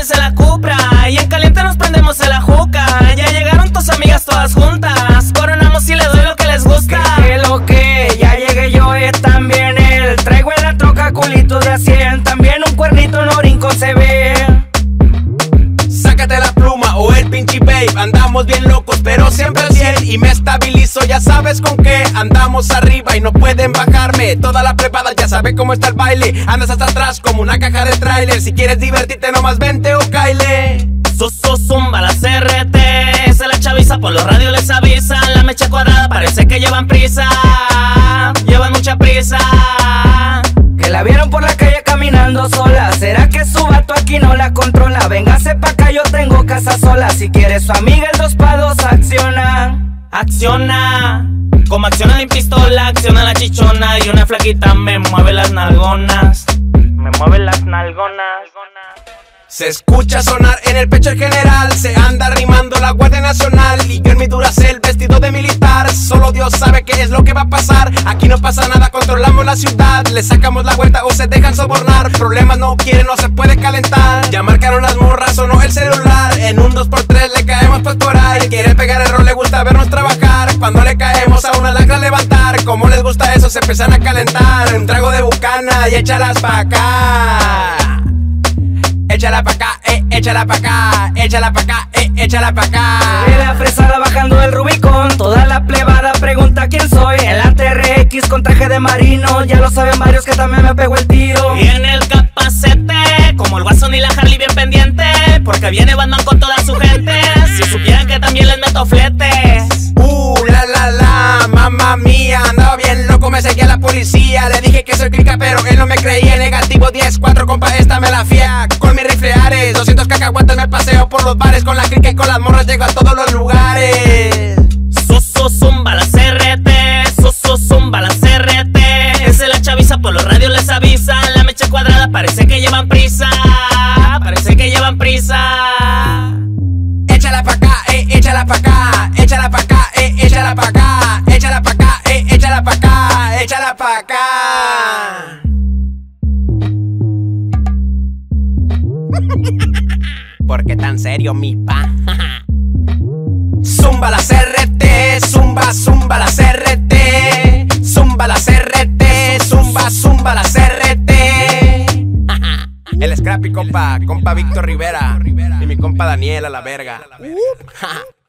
súbese la Cupra y en caliente nos prendemos en la juca. Ya llegaron tus amigas todas juntas, coronamos y les doy lo que les gusta. Que lo que, ya llegué yo, también él. Traigo en la troca culitos de a 100, también un cuernito en Orinco se ve. Sácate la pluma o el pinche babe. Andamos bien locos pero siempre al 100. Y me estabilizo, ya sabes con qué. Andamos arriba y no pueden bajarme. Toda la prepada ya sabe cómo está el baile. Andas hasta atrás como una caja de tráiler. Si quieres divertirte nomás vente o caile. Zumba la CRT, se la chaviza por los radios les avisan. La mecha cuadrada parece que llevan prisa, llevan mucha prisa. Que la vieron por la calle caminando sola. ¿Será que su vato aquí no la controla? Véngase pa' acá, yo tengo casa sola. Si quieres su amiga el 2x2 acciona. Acciona, como acciona mi pistola, acciona la chichona. Y una flaquita me mueve las nalgonas, me mueve las nalgonas. Se escucha sonar en el pecho el general. Se anda rimando la Guardia Nacional. Y yo en mi Duracell vestido de militar. Solo Dios sabe qué es lo que va a pasar. Aquí no pasa nada, controlamos la ciudad. Le sacamos la vuelta o se dejan sobornar. Problemas no quieren, no se puede calentar. Ya marcaron las morras, sonó el celular. En un 2x3 le caemos pues por ahí. Quiere pegar error, le gusta vernos trabajar. Cuando le caemos a una lacra levantar. Como les gusta eso, se empiezan a calentar. Un trago de bucana y échalas pa' acá. Échala pa' acá, échala pa' acá, échala pa' acá, échala pa' acá. De la fresada bajando el Rubicón, toda la plebada pregunta quién soy. En la TRX con traje de marino, ya lo saben varios que también me pegó el tiro. Y en el capacete, como el Guasón y la Harley bien pendiente, porque viene Batman con toda su gente. Si supieran que también les meto fletes. La, mamá mía, andaba bien loco, me seguía la policía. Le dije que soy clica, pero él no me creía. Negativo 10-4, compa, esta me la fía. Con mi rifle Ares, 200 cacahuates, me paseo por los bares. Con la clica y con las morras llego a todos los lugares. Zumba la CRT, zumba la CRT. Esa es la chaviza, por los radios les avisan. La mecha cuadrada parece que llevan prisa, parece que llevan prisa. Échala pa' acá, échala pa' acá, échala pa' acá, échala pa' acá, échala pa' acá, échala pa' acá, échala pa' acá. ¿Por qué tan serio, mi pa? Zumba la CRT, zumba la CRT, zumba la CRT, zumba la CRT. El Scrappy, compa Víctor Rivera y mi compa Daniel a la verga.